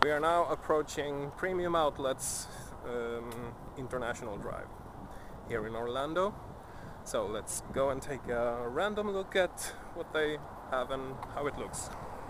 We are now approaching Premium Outlets International Drive here in Orlando. So let's go and take a random look at what they have and how it looks.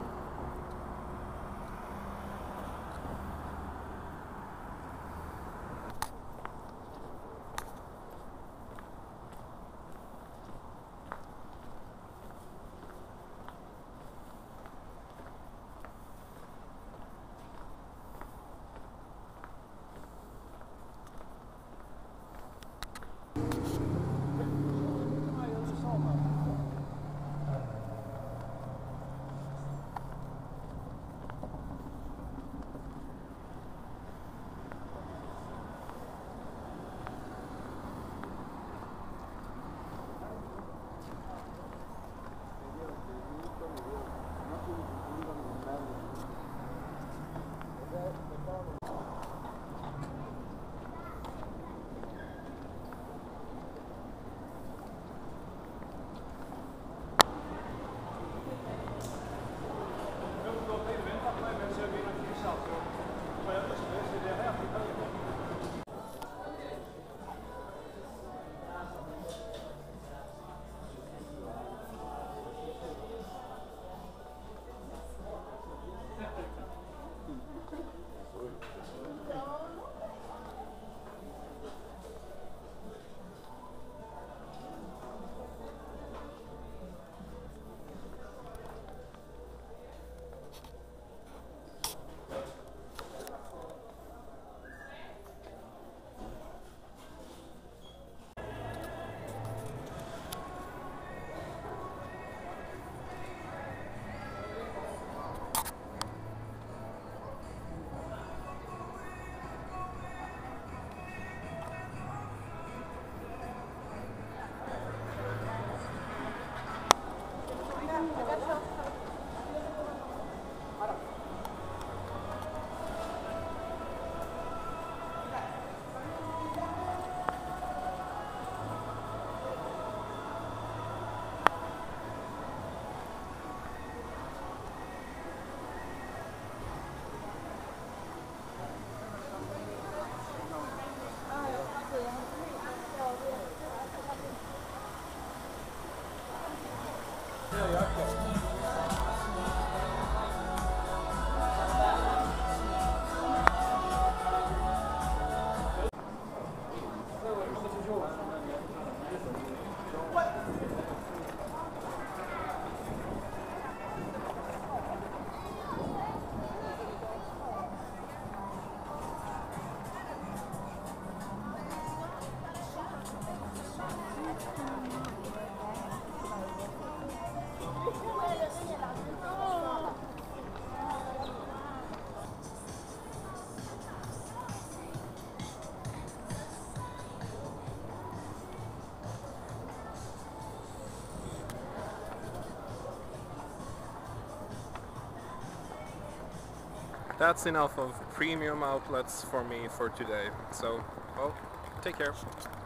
That's enough of Premium Outlets for me for today. So, well, take care.